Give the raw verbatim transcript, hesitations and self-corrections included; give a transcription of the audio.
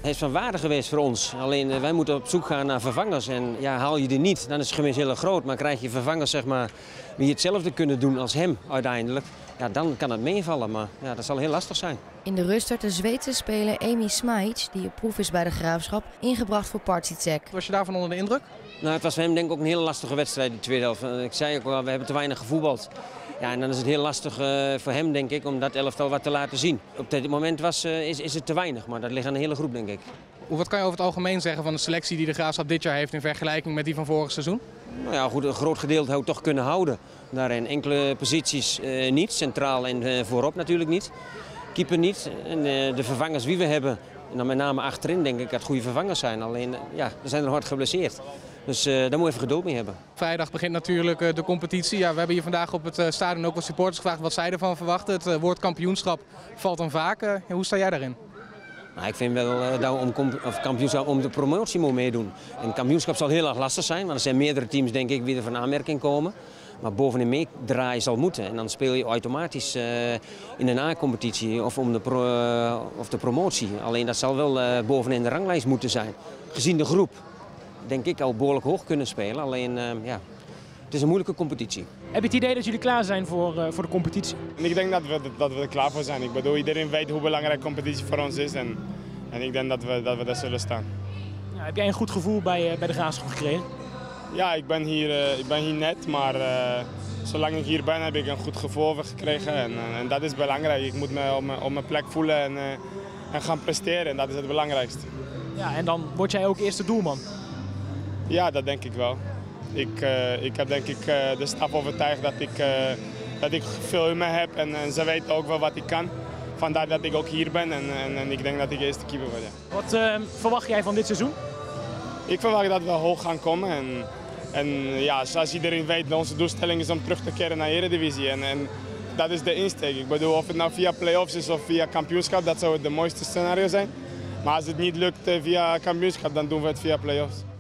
Hij is van waarde geweest voor ons. Alleen uh, wij moeten op zoek gaan naar vervangers. En ja, haal je die niet, dan is het gemis heel groot. Maar krijg je vervangers zeg maar, die hetzelfde kunnen doen als hem uiteindelijk, ja, dan kan het meevallen. Maar ja, dat zal heel lastig zijn. In de rust werd de Zweedse speler Emi Smajic, die op proef is bij de Graafschap, ingebracht voor Partizek. Was je daarvan onder de indruk? Nou, het was voor hem denk ik ook een hele lastige wedstrijd, die tweede helft. Ik zei ook al, we hebben te weinig gevoetbald. Ja, en dan is het heel lastig uh, voor hem, denk ik, om dat elftal wat te laten zien. Op dit moment was, uh, is, is het te weinig, maar dat ligt aan de hele groep, denk ik. Wat kan je over het algemeen zeggen van de selectie die de Graafschap dit jaar heeft in vergelijking met die van vorig seizoen? Nou ja, goed, een groot gedeelte zou toch kunnen houden. Daarin enkele posities uh, niet, centraal en uh, voorop natuurlijk niet. Keeper niet. En uh, de vervangers wie we hebben, en dan met name achterin denk ik dat goede vervangers zijn. Alleen, uh, ja, er zijn er hard geblesseerd. Dus uh, daar moet je even geduld mee hebben. Vrijdag begint natuurlijk uh, de competitie. Ja, we hebben hier vandaag op het uh, stadion ook wat supporters gevraagd wat zij ervan verwachten. Het uh, woord kampioenschap valt dan vaak. Uh, hoe sta jij daarin? Nou, ik vind wel uh, dat we om, of kampioenschap om de promotie moet meedoen. En kampioenschap zal heel erg lastig zijn, want er zijn meerdere teams denk ik die er van aanmerking komen. Maar bovenin meedraaien zal moeten. En dan speel je automatisch uh, in de A-competitie of om de, pro, uh, of de promotie. Alleen dat zal wel uh, bovenin de ranglijst moeten zijn. Gezien de groep denk ik al behoorlijk hoog kunnen spelen. Alleen uh, ja, het is een moeilijke competitie. Heb je het idee dat jullie klaar zijn voor, uh, voor de competitie? Ik denk dat we, dat we er klaar voor zijn. Ik bedoel, iedereen weet hoe belangrijk de competitie voor ons is. En, en ik denk dat we, dat we daar zullen staan. Ja, heb jij een goed gevoel bij, uh, bij de Graafschap gekregen? Ja, ik ben hier, uh, ik ben hier net, maar uh, zolang ik hier ben heb ik een goed gevoel gekregen. En, en, en dat is belangrijk. Ik moet me op mijn, op mijn plek voelen en, uh, en gaan presteren. En dat is het belangrijkste. Ja, en dan word jij ook eerste doelman? Ja, dat denk ik wel. Ik, uh, ik heb denk ik uh, de stap overtuigd dat ik, uh, dat ik veel in me heb en, en ze weten ook wel wat ik kan. Vandaar dat ik ook hier ben en, en, en ik denk dat ik de eerste keeper word. Ja. Wat uh, verwacht jij van dit seizoen? Ik verwacht dat we hoog gaan komen. En, en ja, zoals iedereen weet, onze doelstelling is om terug te keren naar de Eredivisie. En, en dat is de insteek. Ik bedoel, of het nou via play-offs is of via kampioenschap, dat zou het de mooiste scenario zijn. Maar als het niet lukt via kampioenschap, dan doen we het via play-offs.